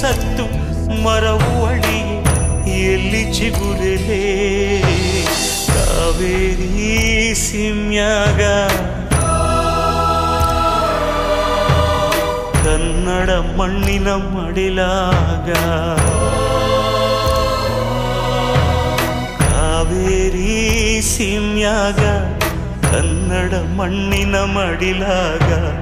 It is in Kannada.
ಸತ್ತು ಮರವು ಅಳಿ ಎಲ್ಲಿ ಚಿಗುರಲೇ ಕಾವೇರಿ ಸೀಮ್ಯಾಗ ಕನ್ನಡ ಮಣ್ಣಿನ ಮಡಿಲಾಗ ಕಾವೇರಿ ಸೀಮ್ಯಾಗ ಕನ್ನಡ ಮಣ್ಣಿನ ಮಡಿಲಾಗ